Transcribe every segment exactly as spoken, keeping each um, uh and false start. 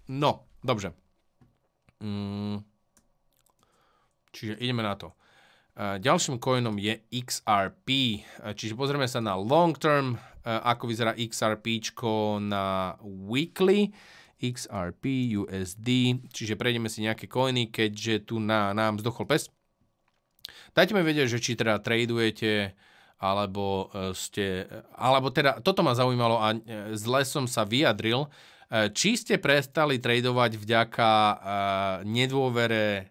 No, dobře. Mm. Čiže ideme na to. Ďalším coinom je X R P. Čiže pozrieme sa na long term, ako vyzerá X R P na weekly. X R P, U S D. Čiže prejdeme si nejaké coiny, keďže tu na nám zdochol pes. Dajte mi vedieť, že či teda tradujete, alebo ste, alebo teda, toto ma zaujímalo a zle som sa vyjadril, či ste prestali tradovať vďaka nedôvere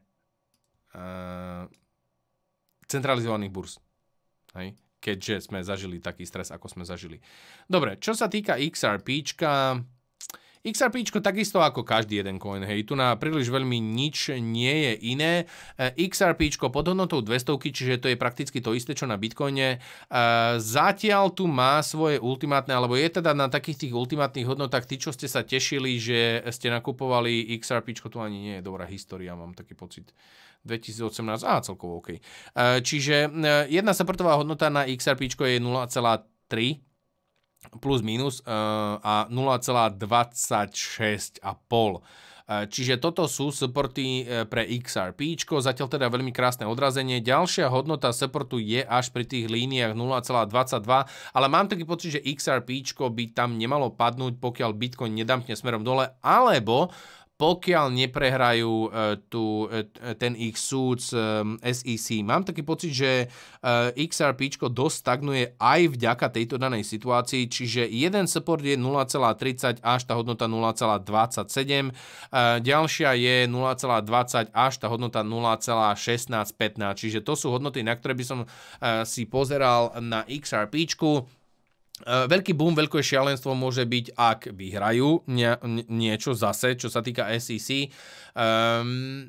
centralizovaných burz. Hej? Keďže sme zažili taký stres, ako sme zažili. Dobre, čo sa týka X R Pčka, X R Pčko takisto ako každý jeden coin, hej, tu na príliš veľmi nič nie je iné. X R Pčko pod hodnotou dvesto, čiže to je prakticky to isté, čo na Bitcoine. Zatiaľ tu má svoje ultimátne, alebo je teda na takých tých ultimátnych hodnotách, tí, čo ste sa tešili, že ste nakupovali X R Pčko, tu ani nie je dobrá história, mám taký pocit. dvetisícosemnásť, á, celkovo OK. Čiže jedna supportová hodnota na X R Pčko je nula celá tri plus minus a nula celá dvadsaťšesť a pol. Čiže toto sú supporty pre X R Pčko, zatiaľ teda veľmi krásne odrazenie. Ďalšia hodnota supportu je až pri tých líniách nula celá dvadsaťdva, ale mám taký pocit, že X R Pčko by tam nemalo padnúť, pokiaľ Bitcoin nedampne smerom dole, alebo pokiaľ neprehrajú uh, tu, uh, ten ich súd z um, S E C. Mám taký pocit, že uh, X R Pčko dosť stagnuje aj vďaka tejto danej situácii, čiže jeden support je nula celá tridsať až tá hodnota nula celá dvadsaťsedem, uh, ďalšia je nula celá dvadsať až tá hodnota nula celá šestnásť pätnásť, čiže to sú hodnoty, na ktoré by som uh, si pozeral na X R Pčku. Uh, veľký boom, veľké šialenstvo môže byť, ak vyhrajú nie, niečo zase, čo sa týka S E C. Um,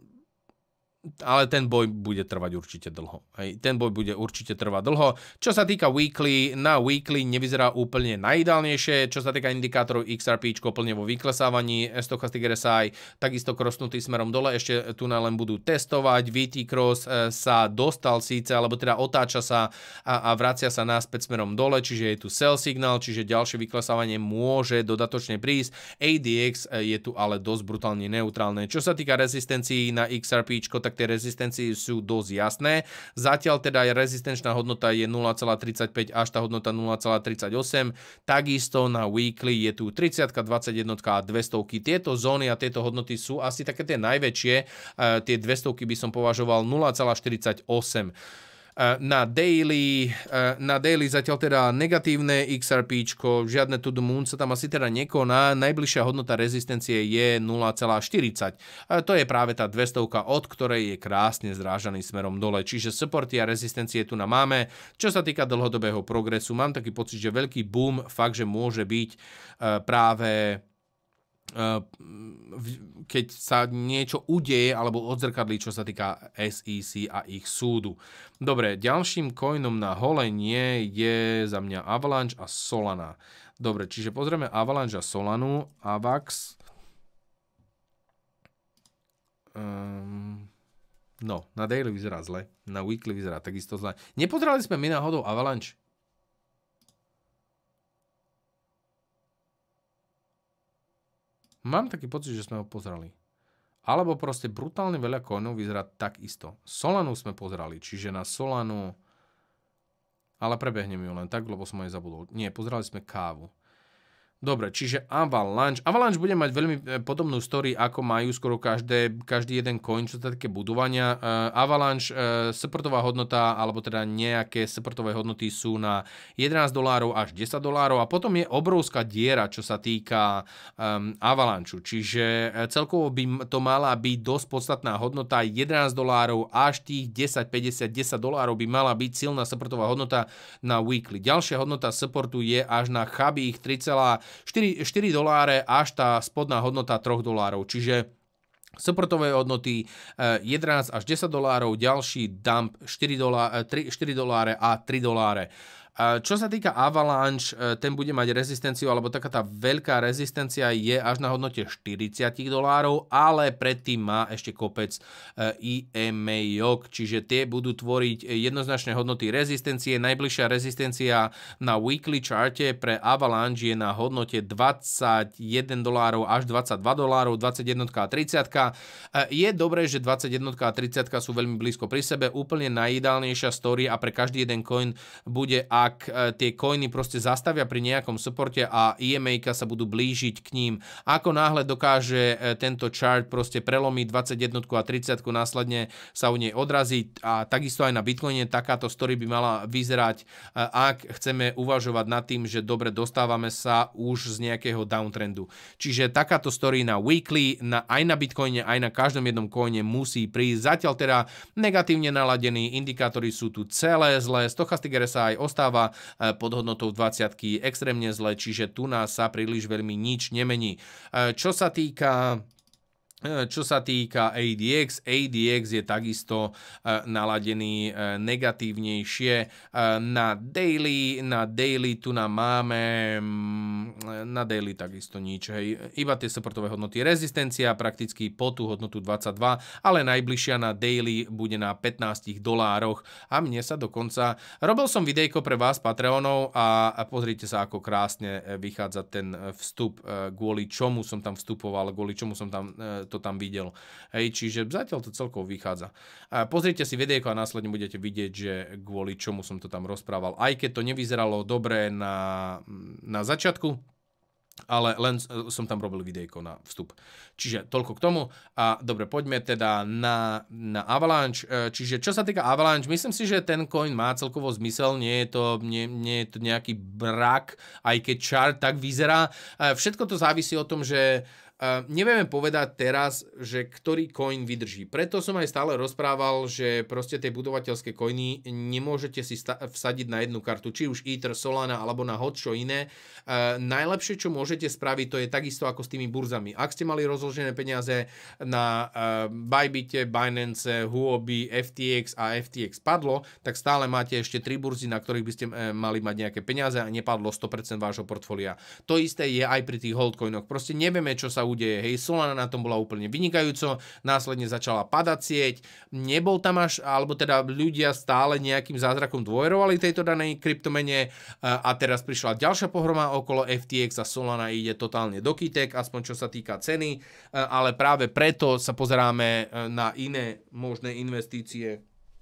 ale ten boj bude trvať určite dlho. Hej. Ten boj bude určite trvať dlho. Čo sa týka weekly, na weekly nevyzerá úplne najideálnejšie. Čo sa týka indikátorov X R Pčko plne vo vyklesávaní, Stochastic R S I takisto krosnutý smerom dole, ešte tu na len budú testovať. V T Cross sa dostal síce, alebo teda otáča sa a, a vracia sa naspäť smerom dole, čiže je tu sell signál, čiže ďalšie vyklesávanie môže dodatočne prísť. A D X je tu ale dosť brutálne neutrálne. Čo sa týka rezistencií na X R Pčko, tak tie rezistencie sú dosť jasné. Zatiaľ teda rezistenčná hodnota je nula celá tridsaťpäť až tá hodnota nula celá tridsaťosem. Takisto na weekly je tu tridsať, dvadsaťjeden a dvesto. Tieto zóny a tieto hodnoty sú asi také tie najväčšie. Tie dvesto by som považoval nula celá štyridsaťosem. Na daily, na daily zatiaľ teda negatívne X R Pčko, žiadne to the moon sa tam asi teda nekoná, najbližšia hodnota rezistencie je nula celá štyridsať. To je práve tá dvestovka, od ktorej je krásne zrážaný smerom dole, čiže supporty a rezistencie tu na máme. Čo sa týka dlhodobého progresu, mám taký pocit, že veľký boom fakt, že môže byť práve keď sa niečo udeje alebo odzrkadlí, čo sa týka S E C a ich súdu. Dobre, ďalším coinom na holenie je za mňa Avalanche a Solana. Dobre, čiže pozrieme Avalanche a Solanu. Avax. Um, no, na daily vyzerá zle. Na weekly vyzerá takisto zle. Nepozerali sme my náhodou Avalanche? Mám taký pocit, že sme ho pozerali. Alebo proste brutálne veľa coinov vyzerá takisto. Solanu sme pozerali, čiže na Solanu... Ale prebehnem ju len tak, lebo som aj zabudol. Nie, pozerali sme kávu. Dobre, čiže Avalanche. Avalanche bude mať veľmi podobnú story, ako majú skoro každé, každý jeden coin, čo sa také budovania. Uh, Avalanche, uh, supportová hodnota, alebo teda nejaké supportové hodnoty sú na jedenásť dolárov až desať dolárov a potom je obrovská diera, čo sa týka um, Avalanche. Čiže uh, celkovo by to mala byť dosť podstatná hodnota, jedenásť dolárov až tých desať, päťdesiat, desať dolárov by mala byť silná supportová hodnota na weekly. Ďalšia hodnota supportu je až na chabých tri celé štyri doláre až tá spodná hodnota tri dolárov. Čiže supportové hodnoty jedenásť až desať dolárov, ďalší dump štyri doláre a tri doláre. Čo sa týka Avalanche, ten bude mať rezistenciu, alebo taká tá veľká rezistencia je až na hodnote štyridsať dolárov, ale predtým má ešte kopec í em á-ok, čiže tie budú tvoriť jednoznačné hodnoty rezistencie. Najbližšia rezistencia na weekly charte pre Avalanche je na hodnote dvadsaťjeden dolárov až dvadsaťdva dolárov, dvadsaťjeden a tridsať. Je dobré, že dvadsaťjeden a tridsať sú veľmi blízko pri sebe. Úplne najideálnejšia story a pre každý jeden coin bude, ak tie coiny proste zastavia pri nejakom supporte a í em á sa budú blížiť k ním. Ako náhle dokáže tento chart proste prelomiť dvadsaťjeden a tridsať, následne sa u nej odraziť a takisto aj na Bitcoine takáto story by mala vyzerať, ak chceme uvažovať nad tým, že dobre dostávame sa už z nejakého downtrendu. Čiže takáto story na weekly, na, aj na Bitcoine, aj na každom jednom coine musí prísť. Zatiaľ teda negatívne naladení indikátory sú tu celé zlé, stochastic er es í ostáva pod hodnotou dvadsiatky extrémne zle, čiže tu nás sa príliš veľmi nič nemení. Čo sa týka Čo sa týka á dé iks, á dé iks je takisto naladený negatívnejšie. Na daily, na daily tu nám máme, na daily takisto nič, hej. Iba tie supportové hodnoty. Rezistencia prakticky po tú hodnotu dvadsaťdva, ale najbližšia na daily bude na pätnásť dolároch a mne sa dokonca, robil som videjko pre vás Patreonov a pozrite sa, ako krásne vychádza ten vstup, kvôli čomu som tam vstupoval, kvôli čomu som tam to tam videl. Hej, čiže zatiaľ to celkovo vychádza. A pozrite si videjko a následne budete vidieť, že kvôli čomu som to tam rozprával. Aj keď to nevyzeralo dobre na, na začiatku, ale len som tam robil videjko na vstup. Čiže toľko k tomu. A dobre, poďme teda na, na Avalanche. Čiže čo sa týka Avalanche, myslím si, že ten coin má celkovo zmysel. Nie je to, nie, nie je to nejaký brak, aj keď chart tak vyzerá. Všetko to závisí o tom, že Uh, nevieme povedať teraz, že ktorý coin vydrží. Preto som aj stále rozprával, že proste tie budovateľské coiny nemôžete si vsadiť na jednu kartu, či už Ether, Solana alebo na hoď čo iné. Uh, najlepšie, čo môžete spraviť, to je takisto ako s tými burzami. Ak ste mali rozložené peniaze na uh, Bybite, Binance, Huobi, ef té iks a ef té iks padlo, tak stále máte ešte tri burzy, na ktorých by ste uh, mali mať nejaké peniaze a nepadlo sto percent vášho portfólia. To isté je aj pri tých holdcoinoch. Proste nevieme, čo sa udeje. Hej, Solana na tom bola úplne vynikajúco, následne začala padať sieť, nebol tam až, alebo teda ľudia stále nejakým zázrakom dôverovali tejto danej kryptomene a teraz prišla ďalšia pohroma okolo ef té iks a Solana ide totálne do kytek, aspoň čo sa týka ceny, ale práve preto sa pozeráme na iné možné investície.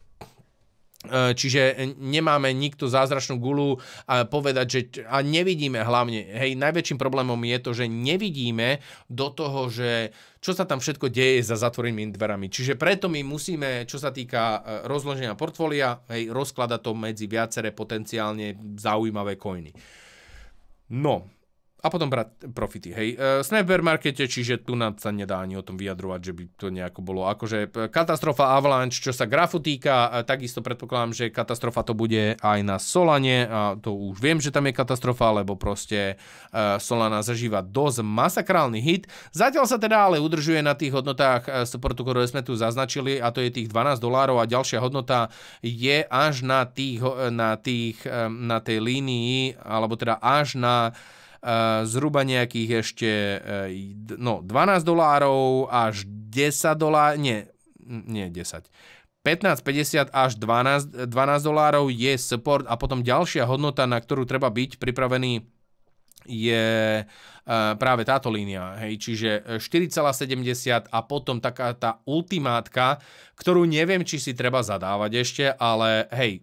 Čiže nemáme nikto zázračnú gulu a povedať, že a nevidíme hlavne, hej, najväčším problémom je to, že nevidíme do toho, že čo sa tam všetko deje za zatvorenými dverami. Čiže preto my musíme, čo sa týka rozloženia portfólia, hej, rozkladať to medzi viaceré potenciálne zaujímavé coiny. No, a potom brať profity, hej. Uh, sme v bear markete, čiže tu nám sa nedá ani o tom vyjadrovať, že by to nejako bolo akože katastrofa Avalanche, čo sa grafu týka, uh, takisto predpokladám, že katastrofa to bude aj na Solane, a to už viem, že tam je katastrofa, lebo proste uh, Solana zažíva dosť masakrálny hit. Zatiaľ sa teda ale udržuje na tých hodnotách uh, supportu, ktoré sme tu zaznačili, a to je tých dvanásť dolárov a ďalšia hodnota je až na, tých, na, tých, um, na tej línii, alebo teda až na Uh, zhruba nejakých ešte uh, no, dvanásť dolárov až desať dolárov, nie, nie desať. pätnásť päťdesiat až dvanásť, dvanásť dolárov je support a potom ďalšia hodnota, na ktorú treba byť pripravený, je uh, práve táto línia. Hej, čiže štyri celá sedemdesiat a potom taká tá ultimátka, ktorú neviem, či si treba zadávať ešte, ale hej,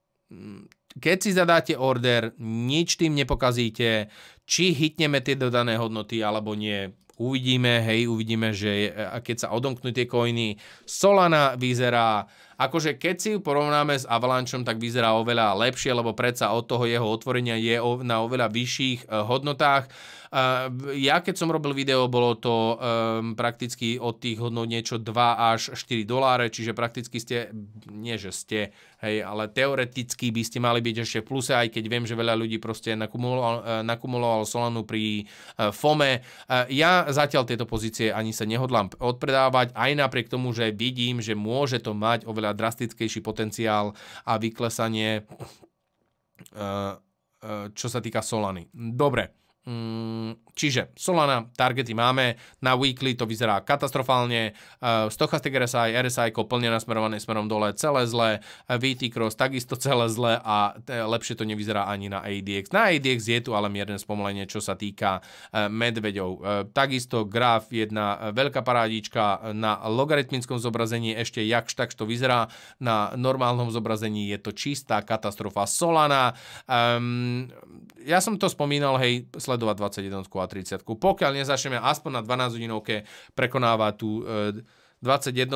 keď si zadáte order, nič tým nepokazíte, či hitneme tie dodané hodnoty, alebo nie. Uvidíme, hej, uvidíme, že keď sa odomknú tie coiny, Solana vyzerá, akože keď si ju porovnáme s Avalanchom, tak vyzerá oveľa lepšie, lebo predsa od toho jeho otvorenia je na oveľa vyšších hodnotách. Ja keď som robil video, bolo to um, prakticky od tých hodnot niečo dva až štyri doláre, čiže prakticky ste, nie že ste, hej, ale teoreticky by ste mali byť ešte v pluse, aj keď viem, že veľa ľudí proste nakumuloval, nakumuloval Solanu pri uh, FOME. Uh, ja zatiaľ tieto pozície ani sa nehodlám odpredávať, aj napriek tomu, že vidím, že môže to mať oveľa drastickejší potenciál a vyklesanie uh, uh, čo sa týka Solany. Dobre. Čiže Solana, targety máme, na weekly to vyzerá katastrofálne, uh, Stochastic er es í, er es í plne nasmerované smerom dole, celé zle, vé té Cross takisto celé zle a t- lepšie to nevyzerá ani na á dé ex. Na á dé ex je tu ale mierne spomalenie, čo sa týka uh, medveďov. Uh, takisto graf, jedna uh, veľká parádička na logaritmickom zobrazení, ešte jakž takž to vyzerá, na normálnom zobrazení je to čistá katastrofa. Solana, um, ja som to spomínal, hej, sledovať dvadsaťjeden a tridsať. Pokiaľ nezačneme aspoň na dvanásť hodinovke prekonávať tú e, dvadsaťjeden,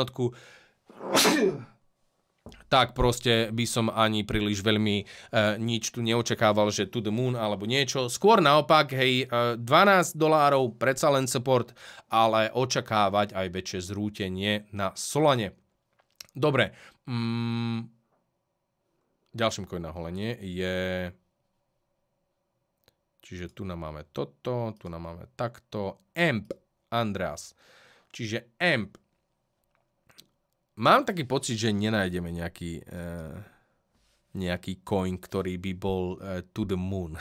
tak proste by som ani príliš veľmi e, nič tu neočakával, že to the moon alebo niečo. Skôr naopak, hej, e, dvanásť dolárov, predsa len support, ale očakávať aj väčšie zrútenie na Solane. Dobre. Mm, ďalším coin na holenie je... Čiže tu nám máme toto, tu nám máme takto. á em pé, Andreas. Čiže á em pé. Mám taký pocit, že nenájdeme nejaký, uh, nejaký coin, ktorý by bol uh, to the moon.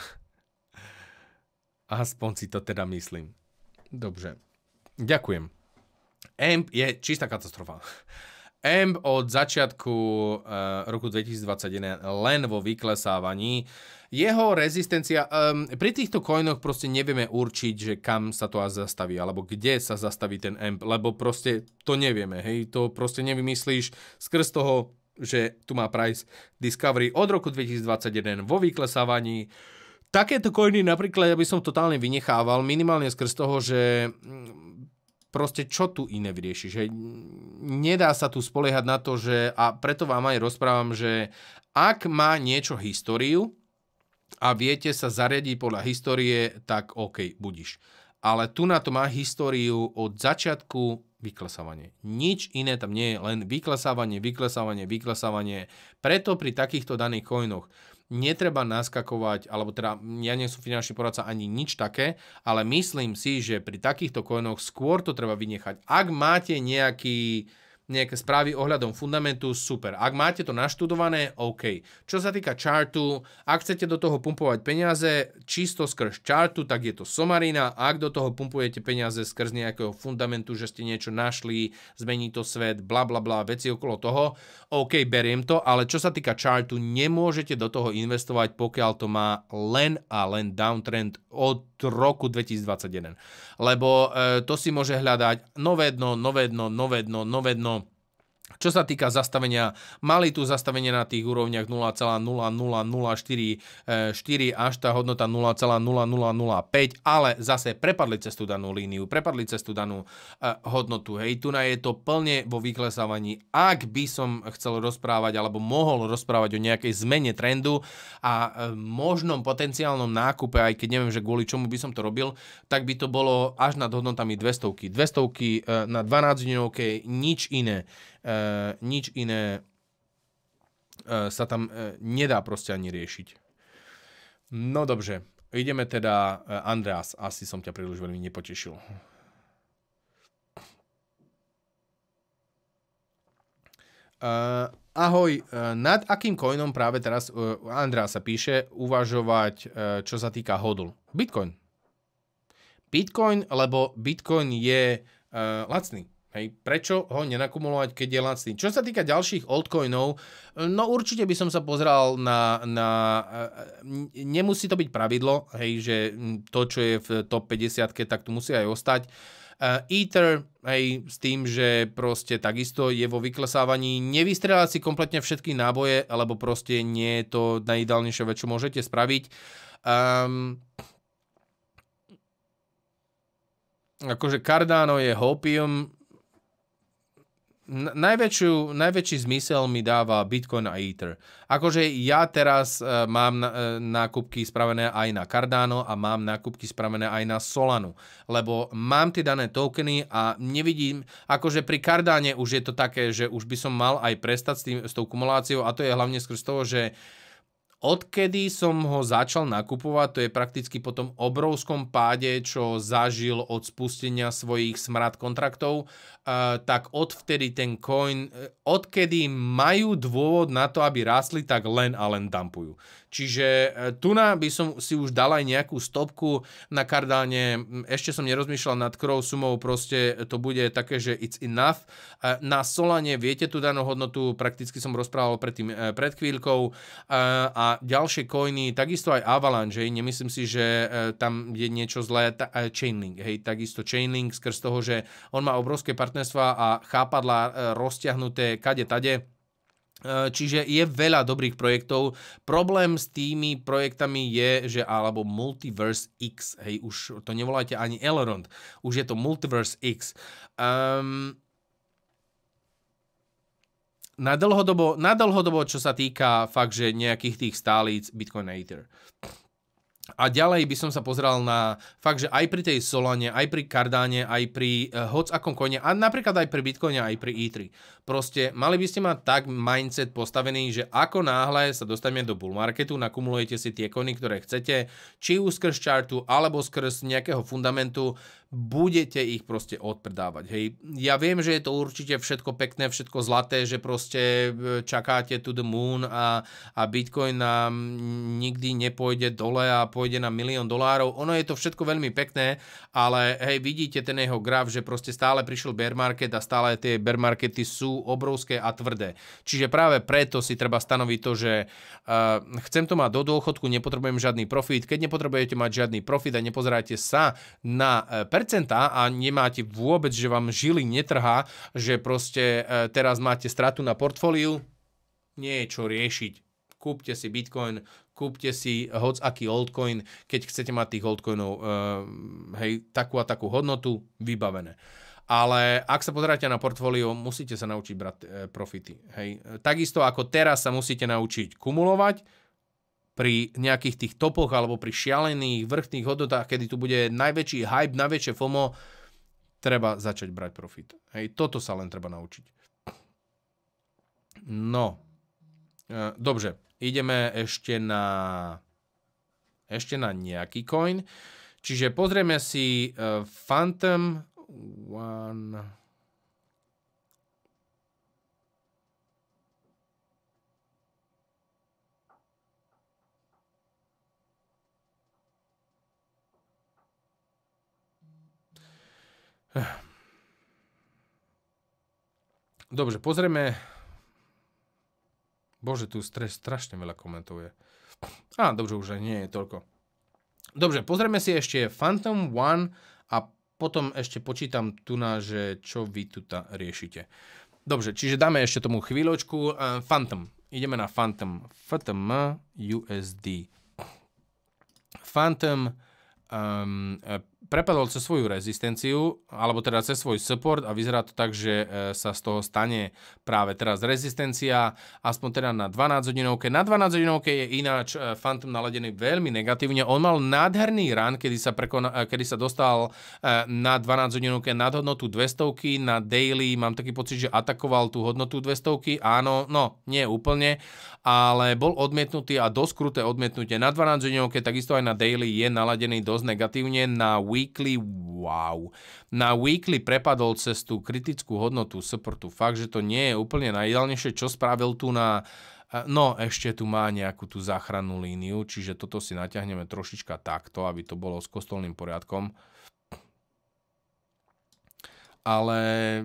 Aspoň si to teda myslím. Dobře. Ďakujem. á em pé je čistá katastrofa. á em pé od začiatku uh, roku dvetisícdvadsaťjeden len vo vyklesávaní. Jeho rezistencia, um, pri týchto coinoch proste nevieme určiť, že kam sa to až zastaví, alebo kde sa zastaví ten á em pé, lebo proste to nevieme, hej, to proste nevymyslíš skrz toho, že tu má price discovery od roku dvetisícdvadsaťjeden vo vyklesávaní. Takéto coiny napríklad, ja by som totálne vynechával, minimálne skrz toho, že proste čo tu iné vyriešiš, hej, nedá sa tu spoliehať na to, že, a preto vám aj rozprávam, že ak má niečo históriu, a viete sa zariadiť podľa histórie, tak OK, budiš. Ale tu na to má históriu od začiatku vyklesávanie. Nič iné tam nie je, len vyklesávanie, vyklesávanie, vyklesávanie. Preto pri takýchto daných coinoch netreba naskakovať, alebo teda ja nie som finančný poradca ani nič také, ale myslím si, že pri takýchto coinoch skôr to treba vynechať. Ak máte nejaký nejaké správy ohľadom fundamentu, super. Ak máte to naštudované, OK. Čo sa týka chartu, ak chcete do toho pumpovať peniaze čisto skrz chartu, tak je to somarina. Ak do toho pumpujete peniaze skrz nejakého fundamentu, že ste niečo našli, zmení to svet, bla bla bla, veci okolo toho, OK, beriem to, ale čo sa týka chartu, nemôžete do toho investovať, pokiaľ to má len a len downtrend od roku dvetisícdvadsaťjeden. Lebo e, to si môže hľadať nové dno, nové dno, nové dno, nové dno. Čo sa týka zastavenia, mali tu zastavenie na tých úrovniach nula celá nula nula nula štyri štyri až tá hodnota nula celá nula nula nula päť, ale zase prepadli cez tú danú líniu, prepadli cez tú danú uh, hodnotu. Hej, tu je to plne vo vyklesávaní. Ak by som chcel rozprávať alebo mohol rozprávať o nejakej zmene trendu a uh, možnom potenciálnom nákupe, aj keď neviem, že kvôli čomu by som to robil, tak by to bolo až nad hodnotami dvesto. dvesto uh, na dvanásť dňovke, nič iné. Uh, nič iné uh, sa tam uh, nedá proste ani riešiť. No dobře, ideme teda, uh, Andreas, asi som ťa príliš veľmi nepotešil. Uh, ahoj, uh, nad akým coinom práve teraz, uh, Andreas sa píše, uvažovať, uh, čo sa týka hodl? Bitcoin. Bitcoin, lebo Bitcoin je uh, lacný. Hej, prečo ho nenakumulovať, keď je lacný? Čo sa týka ďalších altcoinov, no určite by som sa pozrel na, na nemusí to byť pravidlo, hej, že to, čo je v top päťdesiatke, tak tu musí aj ostať. Uh, Ether, hej, s tým, že proste takisto je vo vyklesávaní, nevystrelať si kompletne všetky náboje, alebo proste nie je to najideálnejšie vec, čo môžete spraviť. Um, akože Cardano je hopium. Najväčšiu, najväčší zmysel mi dáva Bitcoin a Ether. Akože ja teraz uh, mám uh, nákupky spravené aj na Cardano a mám nákupky spravené aj na Solanu, lebo mám tie dané tokeny a nevidím, akože pri Cardane už je to také, že už by som mal aj prestať s, tým, s tou kumuláciou a to je hlavne skrz toho, že Odkedy som ho začal nakupovať, to je prakticky po tom obrovskom páde, čo zažil od spustenia svojich smart kontraktov, uh, tak odvtedy ten coin, odkedy majú dôvod na to, aby rástli, tak len a len dumpujú. Čiže uh, tuna by som si už dal aj nejakú stopku na Cardáne, ešte som nerozmýšľal nad ktorou sumou, proste to bude také, že it's enough. Uh, na Solane viete tú danú hodnotu, prakticky som rozprával predtým, uh, pred chvíľkou, uh, a A ďalšie coiny, takisto aj Avalanche, hej, nemyslím si, že e, tam je niečo zlé, ta, e, Chainlink, hej, takisto Chainlink skrz toho, že on má obrovské partnerstva a chápadlá e, rozťahnuté kade tade. E, čiže je veľa dobrých projektov. Problém s tými projektami je, že alebo Multiverse X, hej, už to nevolajte ani Elrond, už je to Multiverse X. Um, Na dlhodobo, na dlhodobo, čo sa týka fakt, že nejakých tých stálíc Bitcoin a Ether. A ďalej by som sa pozeral na fakt, že aj pri tej Solane, aj pri Cardáne, aj pri uh, hoc akom coine, a napríklad aj pri Bitcoine, aj pri Etheri. Proste mali by ste mať tak mindset postavený, že ako náhle sa dostaneme do bull marketu, nakumulujete si tie coiny, ktoré chcete, či už skrz chartu, alebo skrz nejakého fundamentu, budete ich proste odpredávať. Hej. Ja viem, že je to určite všetko pekné, všetko zlaté, že proste čakáte to the moon a, a Bitcoin nám nikdy nepôjde dole a pôjde na milión dolárov. Ono je to všetko veľmi pekné, ale hej, vidíte ten jeho graf, že proste stále prišiel bear market a stále tie bear markety sú obrovské a tvrdé. Čiže práve preto si treba stanoviť to, že uh, chcem to mať do dôchodku, nepotrebujem žiadny profit. Keď nepotrebujete mať žiadny profit a nepozerajte sa na uh, percentá a nemáte vôbec, že vám žily netrhá, že proste uh, teraz máte stratu na portfóliu, nie je čo riešiť. Kúpte si Bitcoin, kúpte si hoc aký altcoin, keď chcete mať tých altcoinov uh, hej, takú a takú hodnotu, vybavené. Ale ak sa pozeráte na portfólio, musíte sa naučiť brať e, profity. Hej. Takisto ako teraz sa musíte naučiť kumulovať pri nejakých tých topoch alebo pri šialených vrchných hodnotách, kedy tu bude najväčší hype, najväčšie FOMO, treba začať brať profit. Hej. Toto sa len treba naučiť. No. E, dobře. Ideme ešte na ešte na nejaký coin. Čiže pozrieme si e, Phantom One. Dobre, pozrieme. Bože, tu stres, strašne veľa komentov je. Á, dobre, už nie je toľko. Dobre, pozrieme si ešte Phantom One a potom ešte počítam tu na, že čo vy tu riešite. Dobre, čiže dáme ešte tomu chvíľočku. Uh, Phantom. Ideme na Phantom. Phantom U S D. Phantom um, prepadol cez svoju rezistenciu, alebo teda cez svoj support a vyzerá to tak, že sa z toho stane práve teraz rezistencia, aspoň teda na dvanásť hodinovke. Na dvanásť hodinovke je ináč Phantom naladený veľmi negatívne. On mal nádherný run, kedy sa, prekona, kedy sa dostal na dvanásť hodinovke nad hodnotu dvesto, na daily mám taký pocit, že atakoval tú hodnotu dvesto. Áno, no, nie úplne, ale bol odmietnutý a dosť kruté odmietnutie. Na dvanásť hodinovke, takisto aj na daily je naladený dosť negatívne. Na weekly, wow. Na weekly prepadol cez tú kritickú hodnotu supportu. Fakt, že to nie je úplne najideálnejšie, čo spravil tu na... No, ešte tu má nejakú tú záchrannú líniu, čiže toto si natiahneme trošička takto, aby to bolo s kostolným poriadkom. Ale...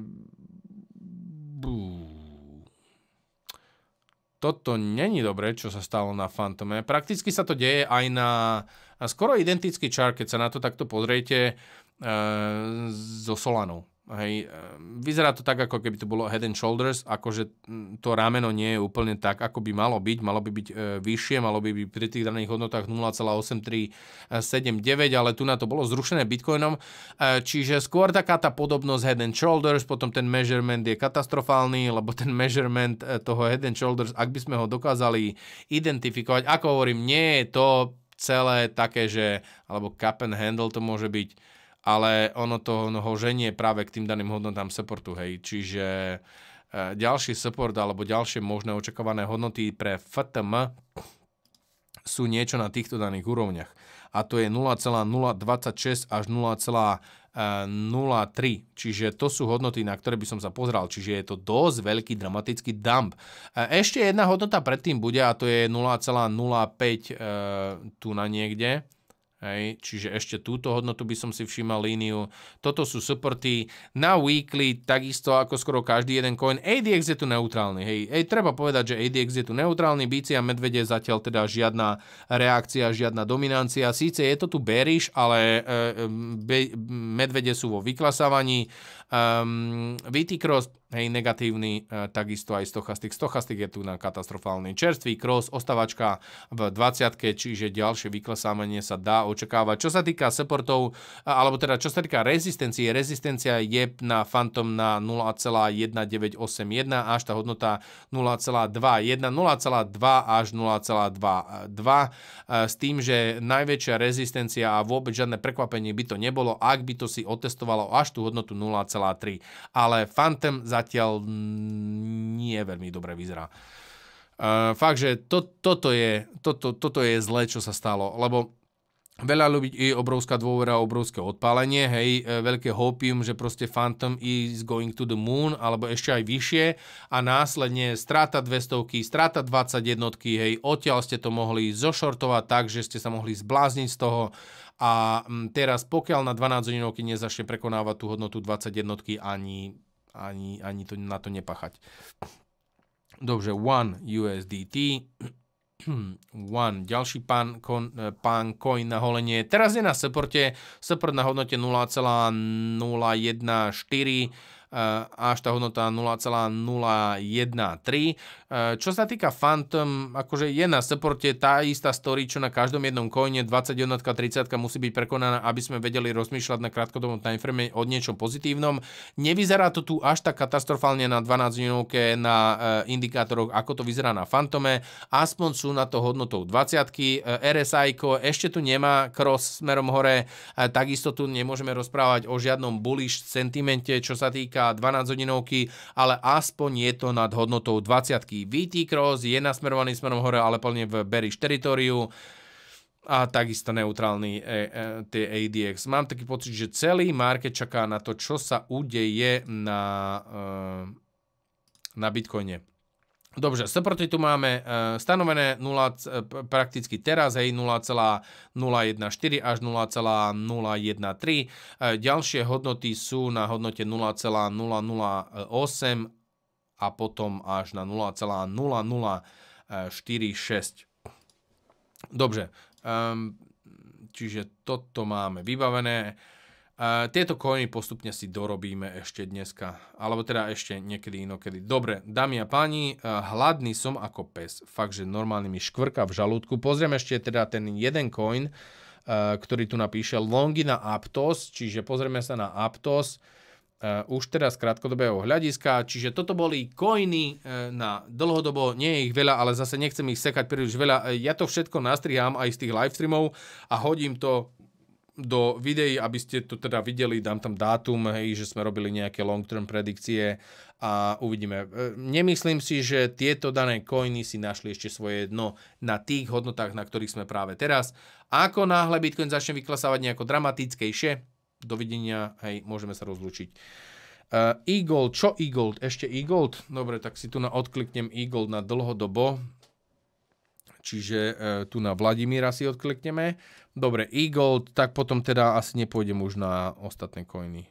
Toto není dobré, čo sa stalo na Phantome. Prakticky sa to deje aj na skoro identický chart, keď sa na to takto pozriete e, so Solanou. Hej. Vyzerá to tak, ako keby to bolo head and shoulders, akože to rameno nie je úplne tak, ako by malo byť. Malo by byť e, vyššie, malo by byť pri tých daných hodnotách nula celá osem tri sedem deväť, ale tu na to bolo zrušené Bitcoinom. E, čiže skôr taká tá podobnosť head and shoulders, potom ten measurement je katastrofálny, lebo ten measurement toho head and shoulders, ak by sme ho dokázali identifikovať, ako hovorím, nie je to celé také, že, alebo cup and handle to môže byť, ale ono to ho ženie práve k tým daným hodnotám supportu, hej. Čiže e, ďalší support alebo ďalšie možné očakávané hodnoty pre F T M sú niečo na týchto daných úrovniach. A to je nula celá nula dvadsaťšesť až nula celá nula tri. Čiže to sú hodnoty, na ktoré by som sa pozrel. Čiže je to dosť veľký dramatický dump. Ešte jedna hodnota predtým bude a to je nula celá nula päť tu na niekde. Hej, čiže ešte túto hodnotu by som si všímal líniu. Toto sú supporty na weekly, takisto ako skoro každý jeden coin. á dé ex je tu neutrálny. Hej, hej, treba povedať, že á dé ex je tu neutrálny. Bici a medvede zatiaľ teda žiadna reakcia, žiadna dominancia. Síce je to tu bearish, ale e, be, medvede sú vo vyklasávaní. Um, vé té Cross, hej, negatívny, e, takisto aj stochastik. Stochastik je tu na katastrofálny. Čerstvý cross, ostavačka v dvadsiatke, čiže ďalšie vyklasávanie sa dá očakávať. Čo sa týka supportov, alebo teda čo sa týka rezistencie, rezistencia je na Phantom na nula celá devätnásť osemdesiatjeden až tá hodnota nula celá dvadsaťjeden, nula celá dva až nula celá dvadsaťdva, s tým, že najväčšia rezistencia a vôbec žiadne prekvapenie by to nebolo, ak by to si otestovalo až tú hodnotu nula celá tri. Ale Phantom zatiaľ nie veľmi dobre vyzerá. Uh, fakt, že to, toto, je, toto, toto je zlé, čo sa stalo, lebo veľa ľudí je obrovská dôvera, obrovské odpálenie, hej, veľké hopium, že proste Phantom is going to the moon, alebo ešte aj vyššie a následne strata dvestovky, strata dvadsať jednotky, hej, odtiaľ ste to mohli zošortovať tak, že ste sa mohli zblázniť z toho a teraz pokiaľ na dvanásť hodinovky nezačne prekonávať tú hodnotu dvadsať jednotky, ani, ani, ani to, na to nepachať. Dobře, one U S D T. One, ďalší pán, kon, pán coin na holenie. Teraz je na supporte, support na hodnote nula celá nula jeden štyri až tá hodnota nula celá nula jeden tri. Čo sa týka Phantom, akože je na supporte tá istá story, čo na každom jednom coine, dvadsať jednotka, tridsať musí byť prekonaná, aby sme vedeli rozmýšľať na krátkodobom timeframe o niečom pozitívnom. Nevyzerá to tu až tak katastrofálne na dvanásť hodinovke na indikátoroch, ako to vyzerá na Phantome. Aspoň sú na to hodnotou dvadsiatky. er es í-ko ešte tu nemá cross smerom hore, takisto tu nemôžeme rozprávať o žiadnom bullish sentimente, čo sa týka dvanásť hodinovky, ale aspoň je to nad hodnotou dvadsiatky. vé té Cross je nasmerovaný smerom hore, ale plne v bearish teritóriu a takisto neutrálny e, e, tie á dé ex. Mám taký pocit, že celý market čaká na to, čo sa udeje na, e, na Bitcoine. Dobre, supporty tu máme uh, stanovené nula, prakticky teraz, hej, nula celá nula jeden štyri až nula celá nula jeden tri. Uh, ďalšie hodnoty sú na hodnote nula celá nula nula osem a potom až na nula celá nula nula štyri šesť. Dobre, um, čiže toto máme vybavené. Uh, tieto coiny postupne si dorobíme ešte dneska, alebo teda ešte niekedy inokedy. Dobre, dámy a páni, uh, hladný som ako pes. Fakt, že normálne mi škvrka v žalúdku. Pozrieme ešte teda ten jeden coin, uh, ktorý tu napíše Longina Aptos, čiže pozrieme sa na Aptos. Uh, už teda z krátkodobého hľadiska, čiže toto boli coiny uh, na dlhodobo, nie je ich veľa, ale zase nechcem ich sekať príliš veľa. Uh, ja to všetko nastrihám aj z tých livestreamov a hodím to do videí, aby ste to teda videli, dám tam dátum, hej, že sme robili nejaké long-term predikcie a uvidíme. Nemyslím si, že tieto dané coiny si našli ešte svoje dno na tých hodnotách, na ktorých sme práve teraz. A ako náhle Bitcoin začne vyklasávať nejako dramatickejšie, dovidenia, hej, môžeme sa rozlúčiť. Uh, e-gold, čo e-gold? Ešte e-gold? Dobre, tak si tu na odkliknem e-gold na dlhodobo. Čiže uh, tu na Vladimíra si odklikneme. Dobre, e-gold, tak potom teda asi nepôjdem už na ostatné coiny.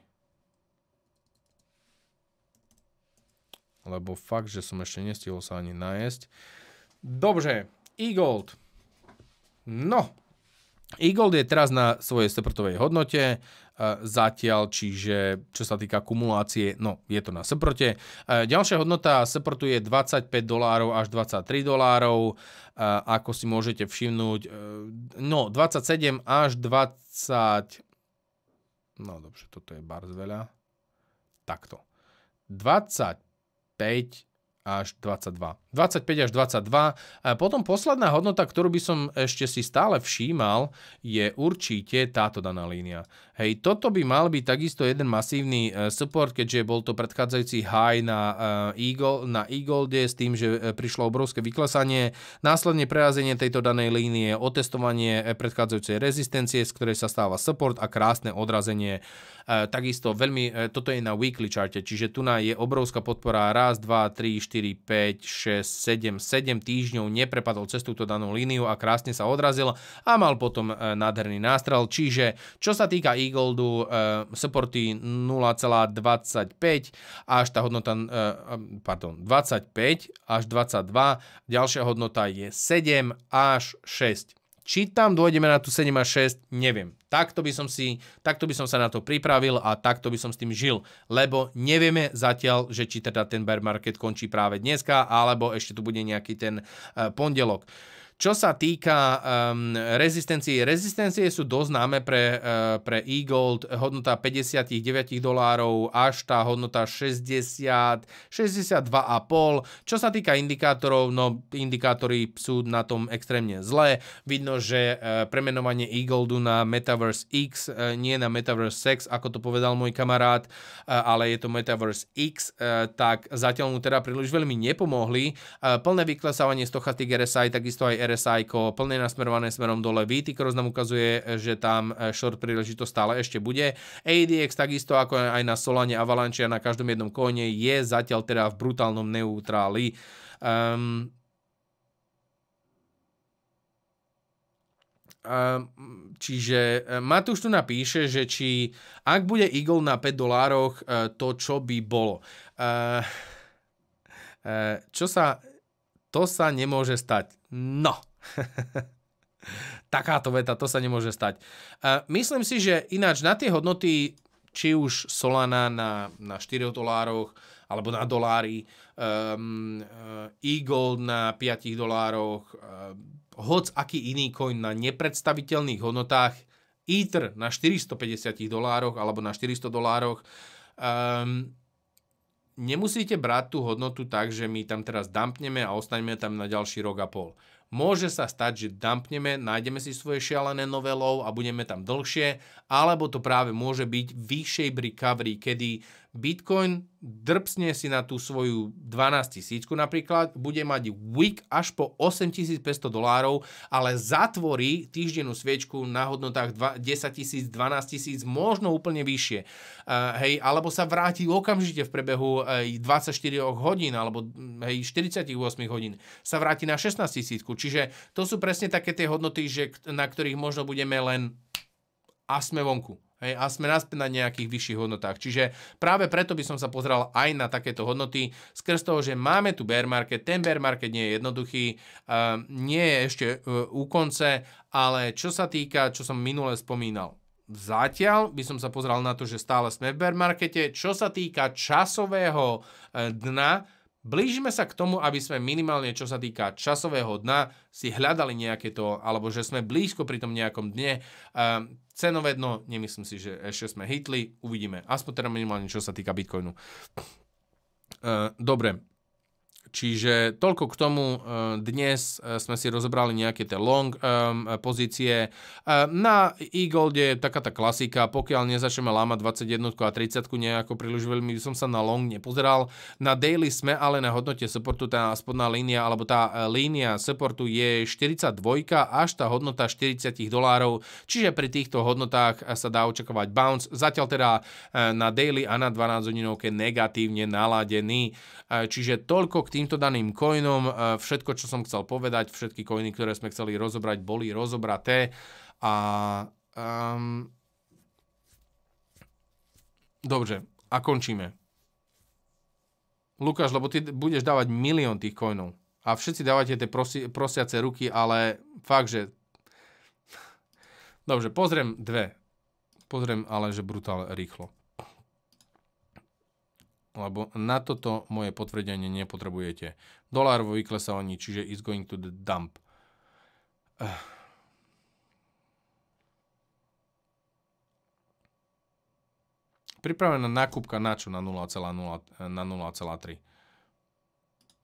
Lebo fakt, že som ešte nestihol sa ani najesť. Dobre, e-gold. No, e-gold je teraz na svojej supportovej hodnote. Zatiaľ, čiže čo sa týka kumulácie, no je to na supporte. Ďalšia hodnota supportu je dvadsaťpäť dolárov až dvadsaťtri dolárov, ako si môžete všimnúť, no dvadsaťsedem až dvadsať, no dobře, toto je bars veľa, takto, dvadsaťpäť až dvadsaťdva. dvadsaťpäť až dvadsaťdva. A potom posledná hodnota, ktorú by som ešte si stále všímal, je určite táto daná línia. Hej, toto by mal byť takisto jeden masívny uh, support, keďže bol to predchádzajúci high na, uh, Eagle, na Eagolde s tým, že uh, prišlo obrovské vyklesanie, následne prerazenie tejto danej línie, otestovanie uh, predchádzajúcej rezistencie, z ktorej sa stáva support a krásne odrazenie. Uh, takisto veľmi, uh, toto je na weekly charte, čiže tu na je obrovská podpora, raz, dva, tri, štyri, päť, šesť, sedem, sedem týždňov neprepadol cez túto danú líniu a krásne sa odrazil a mal potom uh, nádherný nástrel, čiže čo sa týka Eagoldu, uh, supporty nula celá dvadsaťpäť až tá hodnota, uh, pardon, dvadsaťpäť až dvadsaťdva, ďalšia hodnota je sedem až šesť. Či tam dôjdeme na tú sedem až šesť, neviem. Takto by som si, takto by som sa na to pripravil a takto by som s tým žil, lebo nevieme zatiaľ, že či teda ten bear market končí práve dneska, alebo ešte tu bude nejaký ten uh, pondelok. Čo sa týka um, rezistencie, rezistencie sú dosť známe pre, uh, pre E-Gold, hodnota päťdesiatdeväť dolárov až tá hodnota šesťdesiat, šesťdesiatdva a pol. Čo sa týka indikátorov, no indikátory sú na tom extrémne zlé. Vidno, že uh, premenovanie E-Goldu na Metaverse X, uh, nie na Metaverse Sex, ako to povedal môj kamarát, uh, ale je to Metaverse X, uh, tak zatiaľ mu teda príliš veľmi nepomohli. Uh, plné vyklesávanie Stochastic R S I, takisto aj R S I-ko plne nasmerované smerom dole. V T Cross nám ukazuje, že tam short príležitosť stále ešte bude. A D X takisto ako aj na Solane, Avalanche a na každom jednom koine je zatiaľ teda v brutálnom neutráli. Um, um, čiže Matúš tu napíše, že či ak bude Eagle na päť dolároch, to čo by bolo. Uh, uh, čo sa To sa nemôže stať. No. Takáto veta, to sa nemôže stať. Uh, myslím si, že ináč na tie hodnoty, či už Solana na, na štyri dolároch, alebo na dolári, um, uh, E-Gold na päť dolároch, uh, hoc aký iný coin na nepredstaviteľných hodnotách, Ether na štyristopäťdesiat dolároch, alebo na štyristo dolároch, um, nemusíte brať tú hodnotu tak, že my tam teraz dumpneme a ostaneme tam na ďalší rok a pol. Môže sa stať, že dumpneme, nájdeme si svoje šialené nové low a budeme tam dlhšie, alebo to práve môže byť V-shape recovery, kedy Bitcoin drpsne si na tú svoju dvanásťtisícku napríklad, bude mať wick až po osemtisícpäťsto dolárov, ale zatvorí týždennú sviečku na hodnotách desaťtisíc, dvanásťtisíc, možno úplne vyššie. Uh, hej, alebo sa vráti okamžite v prebehu uh, dvadsaťštyri hodín, alebo hej, štyridsaťosem hodín, sa vráti na šestnásťtisícku. Čiže to sú presne také tie hodnoty, že, na ktorých možno budeme len a sme vonku. Hej, a sme naspäť na nejakých vyšších hodnotách. Čiže práve preto by som sa pozrel aj na takéto hodnoty, skrz toho, že máme tu bear market. Ten bear market nie je jednoduchý, uh, nie je ešte uh, u konce, ale čo sa týka, čo som minule spomínal, zatiaľ by som sa pozrel na to, že stále sme v bear markete. Čo sa týka časového uh, dna, blížime sa k tomu, aby sme minimálne, čo sa týka časového dna, si hľadali nejaké to, alebo že sme blízko pri tom nejakom dne. Uh, cenové dno, nemyslím si, že ešte sme hitli, uvidíme. Aspoň teda minimálne, čo sa týka Bitcoinu. Uh, dobre. Čiže toľko k tomu. Dnes sme si rozobrali nejaké tie long um, pozície. Na E-Golde taká tá klasika, pokiaľ nezačneme lámať dvadsaťjeden a tridsať nejako príliš veľmi som sa na long nepozeral. Na daily sme ale na hodnote supportu, tá spodná línia, alebo tá línia supportu je štyridsaťdva až tá hodnota štyridsať dolárov. Čiže pri týchto hodnotách sa dá očakávať bounce. Zatiaľ teda na daily a na dvanásť hodinovke negatívne naladený. Čiže toľko k týmto daným coinom. Všetko, čo som chcel povedať, všetky coiny, ktoré sme chceli rozobrať, boli rozobraté. A um, dobre, a končíme. Lukáš, lebo ty budeš dávať milión tých coinov. A všetci dávate tie prosi, prosiace ruky, ale fakt, že... Dobre, pozriem dve. Pozriem, ale že brutálne rýchlo. Lebo na toto moje potvrdenie nepotrebujete. Dolár vo vyklesávaní, čiže is going to the dump. Pripravená nákupka na čo? Na nula celá nula tri.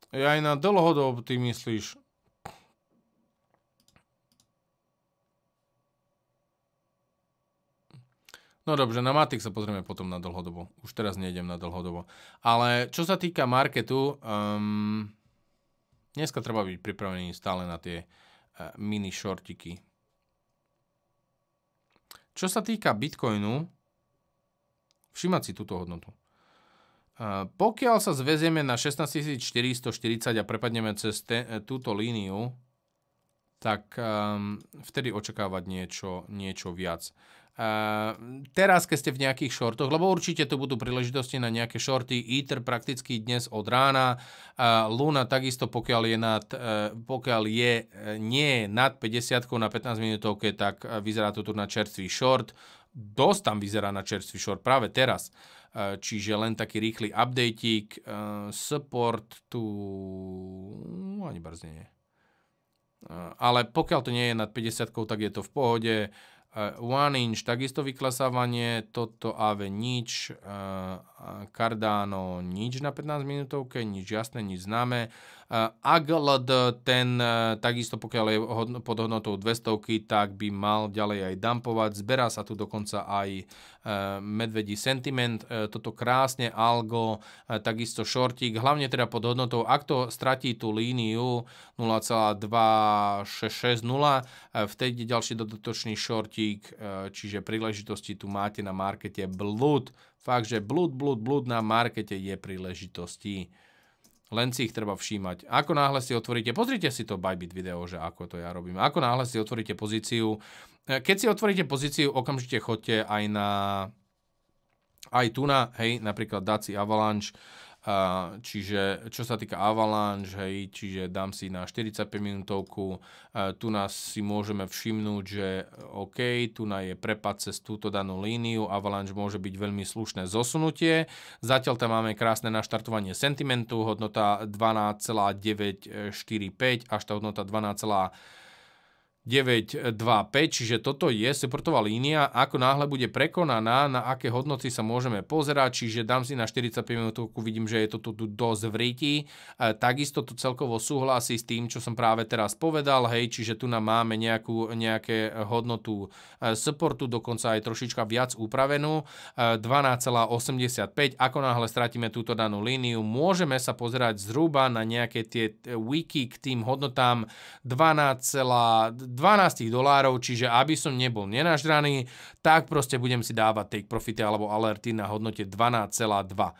Aj na dlhodobo ty myslíš. No dobre, na Matic sa pozrieme potom na dlhodobo. Už teraz nejdem na dlhodobo. Ale čo sa týka marketu, um, dneska treba byť pripravený stále na tie uh, mini shortiky. Čo sa týka Bitcoinu, všimať si túto hodnotu. Uh, pokiaľ sa zvezieme na šestnásťtisíc štyristoštyridsať a prepadneme cez te, túto líniu, tak um, vtedy očakávať niečo, niečo viac. Uh, teraz, keď ste v nejakých shortoch, lebo určite tu budú príležitosti na nejaké shorty, Ether prakticky dnes od rána, uh, Luna takisto, pokiaľ je, nad, uh, pokiaľ je uh, nie nad päťdesiatkou na pätnásť minútovke, tak uh, vyzerá to tu na čerstvý short. Dosť tam vyzerá na čerstvý short práve teraz. Uh, čiže len taký rýchly updateík, uh, support tu ani brzdenie. Uh, ale pokiaľ to nie je nad päťdesiatkou, tak je to v pohode. Uh, one inch, takisto vyklasávanie, toto á vé nič, uh, Cardano nič na pätnásť minútovke, nič jasné, nič známe. Uh, á gé el dé, ten uh, takisto pokiaľ je hodno, pod hodnotou dvesto, tak by mal ďalej aj dumpovať. Zberá sa tu dokonca aj uh, medvedí sentiment, uh, toto krásne algo, uh, takisto shortík, hlavne teda pod hodnotou, ak to stratí tú líniu nula celá dva šesť šesť nula, uh, vtedy ďalší dodatočný shortík, čiže príležitosti tu máte na markete blúd. Fakt, že blúd, blúd, blúd na markete je príležitosti. Len si ich treba všímať. Ako náhle si otvoríte, pozrite si to Bybit video, že ako to ja robím. Ako náhle si otvoríte pozíciu, keď si otvoríte pozíciu, okamžite chodte aj na aj tu na, hej, napríklad dať si Avalanche. Uh, čiže čo sa týka Avalanche, hej, čiže dám si na štyridsaťpäť minútovku, uh, tu nás si môžeme všimnúť, že OK, tu na je prepad cez túto danú líniu, Avalanche môže byť veľmi slušné zosunutie, zatiaľ tam máme krásne naštartovanie sentimentu, hodnota dvanásť celá deväť štyri päť až tá hodnota dvanásť celá deväť dva päť, čiže toto je supportová línia, ako náhle bude prekonaná, na aké hodnoty sa môžeme pozerať, čiže dám si na štyridsaťpäť minútovku, vidím, že je to tu dosť v ríti, e, takisto tu celkovo súhlasí s tým, čo som práve teraz povedal, hej, čiže tu nám máme nejakú, nejaké hodnotu e, supportu, dokonca aj trošička viac upravenú, e, dvanásť celá osemdesiatpäť, ako náhle stratíme túto danú líniu, môžeme sa pozerať zhruba na nejaké tie wiki k tým hodnotám dvanásť celá dvanásť dolárov, čiže aby som nebol nenažraný, tak proste budem si dávať take profity alebo alerty na hodnote dvanásť celá dva.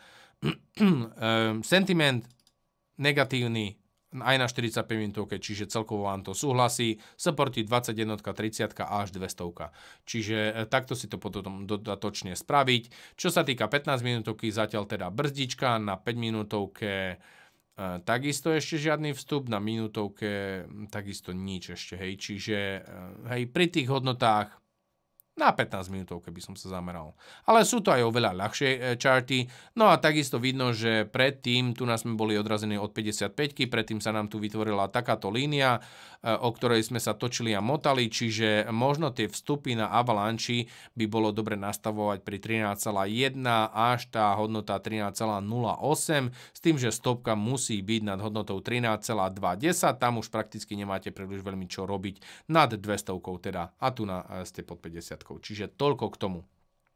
Sentiment negatívny aj na štyridsaťpäť minútovke, čiže celkovo vám to súhlasí. Supporty dvadsaťjeden, tridsať až dvesto. Čiže takto si to potom dodatočne spraviť. Čo sa týka pätnásť minútovky, zatiaľ teda brzdička, na päť minútovke takisto ešte žiadny vstup, na minútovke takisto nič ešte, hej, čiže hej, pri tých hodnotách na pätnásť minútovke by som sa zameral. Ale sú to aj oveľa ľahšie čarty. No a takisto vidno, že predtým tu nás sme boli odrazení od päťdesiatpäťky, predtým sa nám tu vytvorila takáto línia, o ktorej sme sa točili a motali, čiže možno tie vstupy na Avalanche by bolo dobre nastavovať pri trinásť celá jeden až tá hodnota trinásť celá nula osem, s tým, že stopka musí byť nad hodnotou trinásť celá dvesto, tam už prakticky nemáte príliš veľmi čo robiť nad dvesto teda, a tu na, ste pod päťdesiat. Čiže toľko k tomu.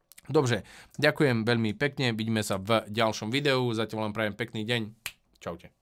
Dobre, ďakujem veľmi pekne, vidíme sa v ďalšom videu, zatiaľ vám prajem pekný deň, čaute.